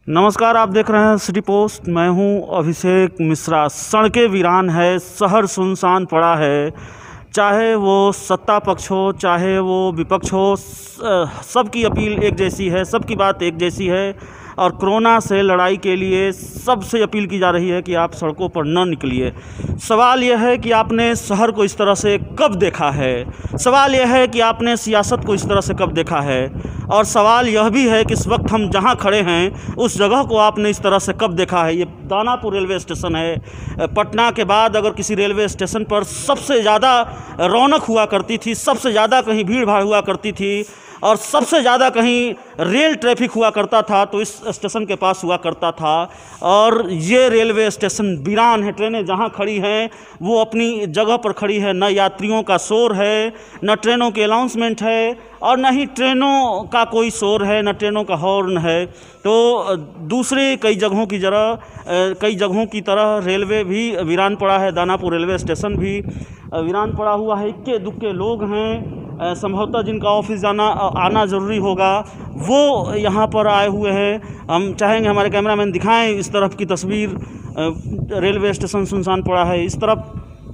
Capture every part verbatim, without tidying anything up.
नमस्कार, आप देख रहे हैं सिटी पोस्ट। मैं हूं अभिषेक मिश्रा। सड़कें वीरान है, शहर सुनसान पड़ा है। चाहे वो सत्ता पक्ष हो, चाहे वो विपक्ष हो, सबकी अपील एक जैसी है, सबकी बात एक जैसी है। और कोरोना से लड़ाई के लिए सबसे अपील की जा रही है कि आप सड़कों पर न निकलिए। सवाल यह है कि आपने शहर को इस तरह से कब देखा है। सवाल यह है कि आपने सियासत को इस तरह से कब देखा है। और सवाल यह भी है कि इस वक्त हम जहां खड़े हैं उस जगह को आपने इस तरह से कब देखा है। ये दानापुर रेलवे स्टेशन है। पटना के बाद अगर किसी रेलवे स्टेशन पर सबसे ज़्यादा रौनक हुआ करती थी, सबसे ज़्यादा कहीं भीड़ भाड़ हुआ करती थी और सबसे ज़्यादा कहीं रेल ट्रैफिक हुआ करता था तो इस स्टेशन के पास हुआ करता था। और ये रेलवे स्टेशन वीरान है। ट्रेनें जहाँ खड़ी हैं वो अपनी जगह पर खड़ी है। न यात्रियों का शोर है, न ट्रेनों के अनाउंसमेंट है और न ही ट्रेनों का कोई शोर है, न ट्रेनों का हॉर्न है। तो दूसरे कई जगहों की जगह कई जगहों की तरह रेलवे भी वीरान पड़ा है। दानापुर रेलवे स्टेशन भी वीरान पड़ा हुआ है। इक्के दुक्के लोग हैं, संभवतः जिनका ऑफिस जाना आना ज़रूरी होगा वो यहाँ पर आए हुए हैं। हम चाहेंगे हमारे कैमरामैन दिखाएं इस तरफ की तस्वीर। रेलवे स्टेशन सुनसान पड़ा है। इस तरफ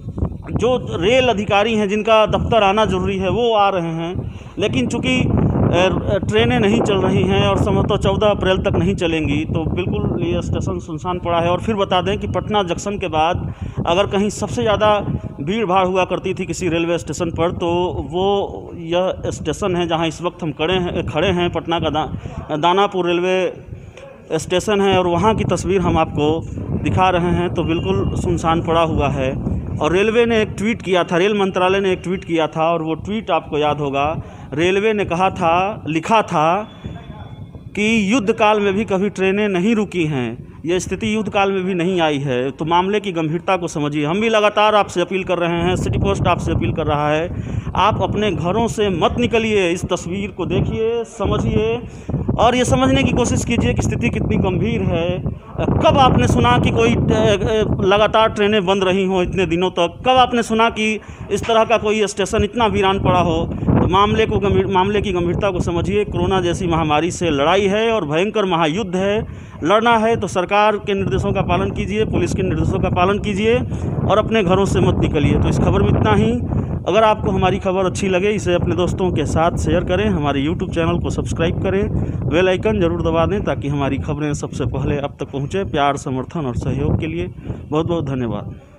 जो रेल अधिकारी हैं जिनका दफ्तर आना ज़रूरी है वो आ रहे हैं, लेकिन चूँकि ट्रेनें नहीं चल रही हैं और संभवतः चौदह अप्रैल तक नहीं चलेंगी तो बिल्कुल ये स्टेशन सुनसान पड़ा है। और फिर बता दें कि पटना जंक्शन के बाद अगर कहीं सबसे ज़्यादा भीड़ भाड़ हुआ करती थी किसी रेलवे स्टेशन पर तो वो यह स्टेशन है जहां इस वक्त हम खड़े हैं खड़े हैं पटना का दा, दानापुर रेलवे स्टेशन है। और वहां की तस्वीर हम आपको दिखा रहे हैं। तो बिल्कुल सुनसान पड़ा हुआ है। और रेलवे ने एक ट्वीट किया था, रेल मंत्रालय ने एक ट्वीट किया था और वो ट्वीट आपको याद होगा। रेलवे ने कहा था, लिखा था कि युद्ध काल में भी कभी ट्रेनें नहीं रुकी हैं। यह स्थिति युद्ध काल में भी नहीं आई है। तो मामले की गंभीरता को समझिए। हम भी लगातार आपसे अपील कर रहे हैं, सिटी पोस्ट आपसे अपील कर रहा है, आप अपने घरों से मत निकलिए। इस तस्वीर को देखिए, समझिए और ये समझने की कोशिश कीजिए कि स्थिति कितनी गंभीर है। कब आपने सुना कि कोई लगातार ट्रेनें बंद रही हों इतने दिनों तक? कब आपने सुना कि इस तरह का कोई स्टेशन इतना वीरान पड़ा हो? तो मामले को गंभीर मामले की गंभीरता को समझिए। कोरोना जैसी महामारी से लड़ाई है और भयंकर महायुद्ध है। लड़ना है तो सरकार के निर्देशों का पालन कीजिए, पुलिस के निर्देशों का पालन कीजिए और अपने घरों से मत निकलिए। तो इस खबर में इतना ही। अगर आपको हमारी खबर अच्छी लगे इसे अपने दोस्तों के साथ शेयर करें, हमारे यूट्यूब चैनल को सब्सक्राइब करें, बेल आइकन ज़रूर दबा दें ताकि हमारी खबरें सबसे पहले अब तक पहुँचे। प्यार, समर्थन और सहयोग के लिए बहुत बहुत धन्यवाद।